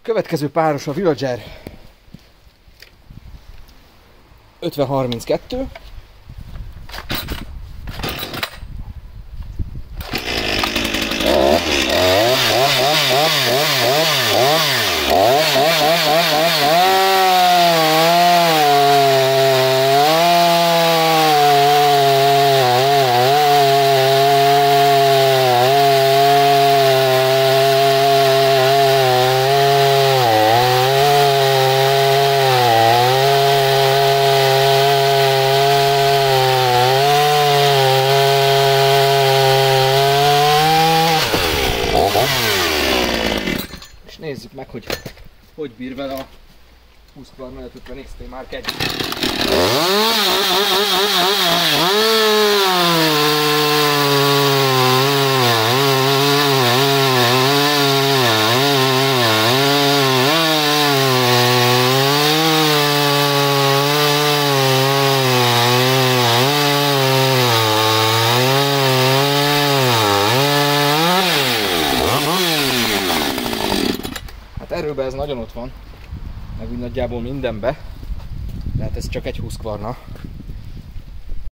Következő páros a Villager 5032. És nézzük meg, hogy bír vele a Husqvarna 550 XT Mark 1. Hát erőben ez nagyon ott van, meg úgy nagyjából mindenbe, de hát ez csak egy Husqvarna.